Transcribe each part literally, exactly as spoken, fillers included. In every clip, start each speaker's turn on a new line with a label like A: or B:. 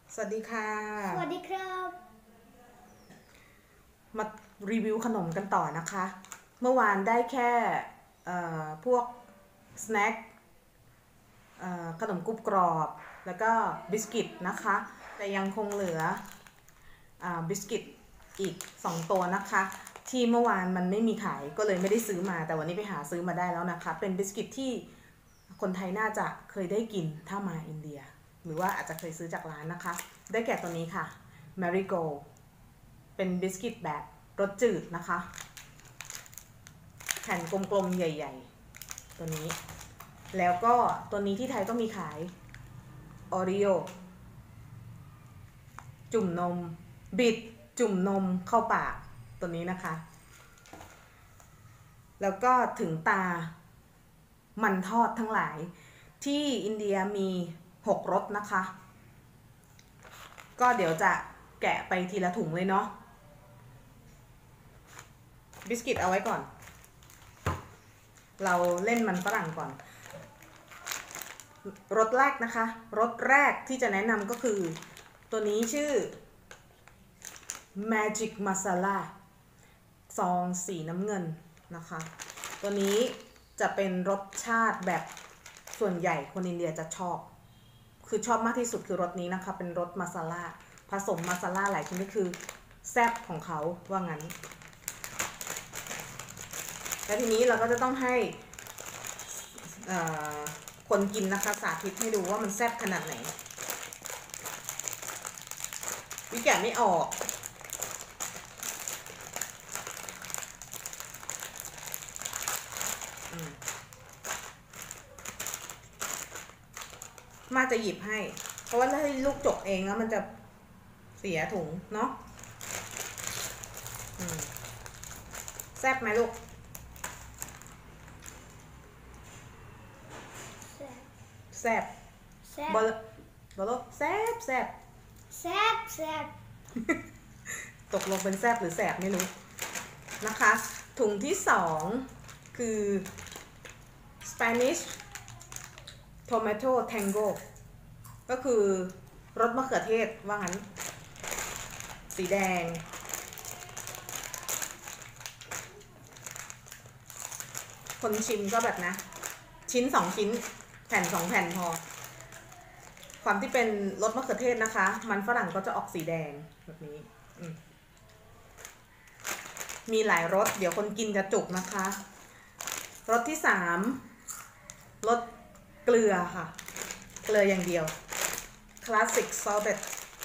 A: สวัสดีค่ะ
B: สวัสดีครับ
A: มารีวิวขนมกันต่อนะคะ เมื่อวานได้แค่พวกสแน็คขนมกรุบกรอบแล้วก็บิสกิตนะคะแต่ยังคงเหลือบิสกิตอีกสองตัวนะคะที่เมื่อวานมันไม่มีขายก็เลยไม่ได้ซื้อมาแต่วันนี้ไปหาซื้อมาได้แล้วนะคะเป็นบิสกิตที่คนไทยน่าจะเคยได้กินถ้ามาอินเดียหรือว่าอาจจะเคยซื้อจากร้านนะคะได้แก่ตัวนี้ค่ะ Marigold เป็นบิสกิตแบบรสจืดนะคะแผ่นกลมๆใหญ่ๆตัวนี้แล้วก็ตัวนี้ที่ไทยก็มีขาย Oreo จุ่มนมบิดจุ่มนมเข้าปากตัวนี้นะคะแล้วก็ถึงตามันทอดทั้งหลายที่อินเดียมีหกรสนะคะก็เดี๋ยวจะแกะไปทีละถุงเลยเนาะบิสกิตเอาไว้ก่อนเราเล่นมันฝรั่งก่อนรสแรกนะคะรสแรกที่จะแนะนำก็คือตัวนี้ชื่อ Magic Masala ซองสีน้ำเงินนะคะตัวนี้จะเป็นรสชาติแบบส่วนใหญ่คนอินเดียจะชอบคือชอบมากที่สุดคือรสนี้นะคะเป็นรสมาซาล่าผสมมาซาล่าหลายชนิดคือแซ่บของเขาว่างั้นแล้วทีนี้เราก็จะต้องให้คนกินนะคะสาธิตให้ดูว่ามันแซ่บขนาดไหนวิแกะไม่ออกมาจะหยิบให้เพราะว่าถ้าให้ลูกจกเองแล้วมันจะเสียถุงเนาะแซ่บไหมลูกแซ่บแซ่บบอลบอลแซ่บแซ่บ
B: แซ่บแซ่บ
A: ตกลงเป็นแซ่บหรือแซ่บไม่รู้นะคะถุงที่สองคือ Spanish Tomato Tango ก็คือรสมะเขือเทศว่างั้นสีแดงคนชิมก็แบบนะชิ้นสองชิ้นแผ่นสองแผ่นพอความที่เป็นรสมะเขือเทศนะคะมันฝรั่งก็จะออกสีแดงแบบนี้มีหลายรสเดี๋ยวคนกินจะจุกนะคะรสที่สามรสเกลือค่ะเกลืออย่างเดียว Classic Sorbet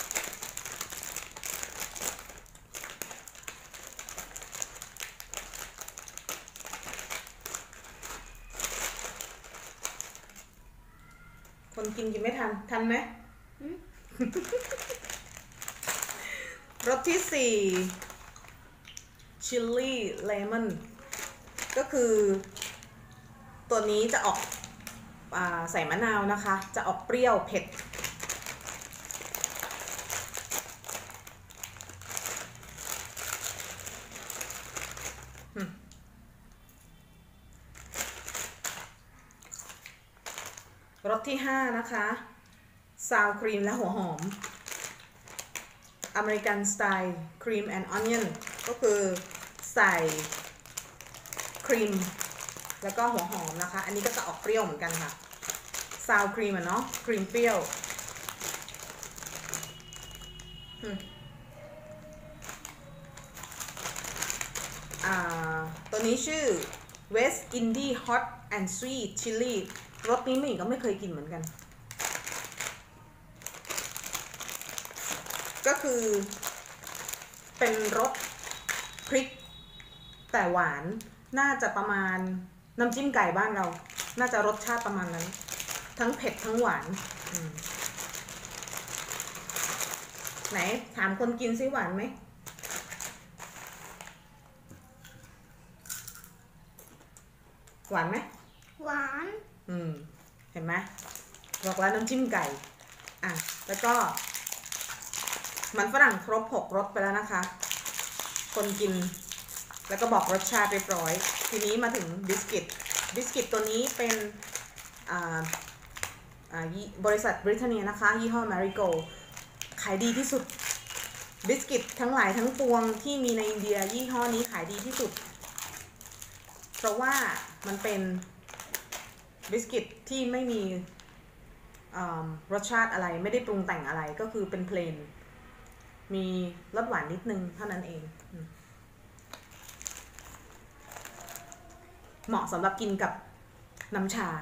A: คนกินกินไม่ทันทันไหม รสที่สี่ชิลลี่เลมอนก็คือตัวนี้จะออกใส่มะนาวนะคะจะออกเปรี้ยวเผ็ดรสที่ห้านะคะซาวครีมและหัวหอมอเมริกันสไตล์ครีมแอนด์ออนเนียนก็คือใส่ครีมแล้วก็หัวหอมนะคะอันนี้ก็จะออกเปรี้ยวเหมือนกันค่ะซาวครีมอ่ะเนาะครีมเปรี้ยวตัวนี้ชื่อ West Indie Hot and Sweet Chili รสนี้ไม่ก็ไม่เคยกินเหมือนกันก็คือเป็นรสพริกแต่หวานน่าจะประมาณน้ำจิ้มไก่บ้านเราน่าจะรสชาติประมาณนั้นทั้งเผ็ดทั้งหวานไหนถามคนกินซิหวานไหมหวานไหม
B: หวาน
A: อืมเห็นไหมบอกแล้วน้ำจิ้มไก่อ่ะแล้วก็มันฝรั่งครบหกรสไปแล้วนะคะคนกินแล้วก็บอกรสชาติเรียบร้อยทีนี้มาถึงบิสกิตบิสกิตตัวนี้เป็นบริษัทบริเตนเนียนะคะยี่ห้อ Marigold ขายดีที่สุดบิสกิตทั้งหลายทั้งปวงที่มีในอินเดียยี่ห้อนี้ขายดีที่สุดเพราะว่ามันเป็นบิสกิตที่ไม่มีรสชาติอะไรไม่ได้ปรุงแต่งอะไรก็คือเป็นเพลนมีรสหวานนิดนึงเท่านั้นเองเหมาะสำหรับกินกับน้ำชา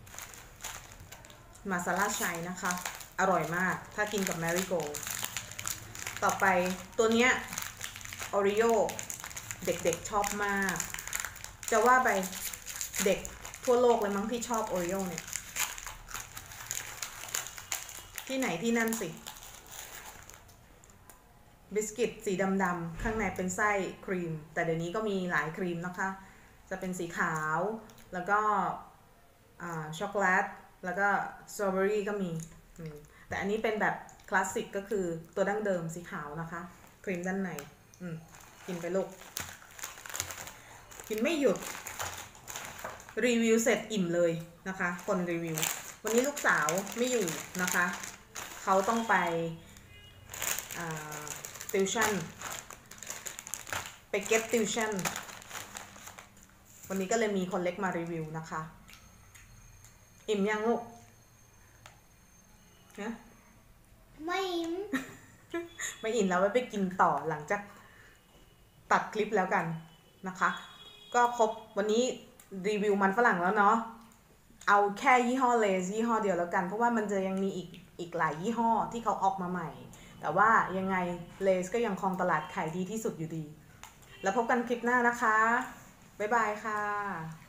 A: มาซาลาชัยนะคะอร่อยมากถ้ากินกับแมริโกต่อไปตัวเนี้ยโอริโอเด็กๆชอบมากจะว่าไปเด็กทั่วโลกเลยมั้งที่ชอบโอริโอเนี่ยที่ไหนที่นั่นสิบิสกิตสีดำๆข้างในเป็นไส้ครีมแต่เดี๋ยวนี้ก็มีหลายครีมนะคะจะเป็นสีขาวแล้วก็ช็อกโกแลตแล้วก็สตรอเบอรี่ก็มีแต่อันนี้เป็นแบบคลาสสิกก็คือตัวดั้งเดิมสีขาวนะคะครีมด้านในกินไปลูกกินไม่หยุดรีวิวเสร็จอิ่มเลยนะคะคนรีวิววันนี้ลูกสาวไม่อยู่นะคะเขาต้องไปติวชั่นไปเก็ตติวชั่นวันนี้ก็เลยมีคนเล็กมารีวิวนะคะอิ่มยังลูกนะ
B: ไม่อิ่ม
A: ไม่อิ่มแล้วไว้ไปกินต่อหลังจากตัดคลิปแล้วกันนะคะก็ครบวันนี้รีวิวมันฝรั่งแล้วเนาะเอาแค่ยี่ห้อเลสยี่ห้อเดียวแล้วกันเพราะว่ามันจะยังมีอีกอีกหลายยี่ห้อที่เขาออกมาใหม่แต่ว่ายังไงเลสก็ยังครองตลาดขายดีที่สุดอยู่ดีแล้วพบกันคลิปหน้านะคะบ๊ายบายค่ะ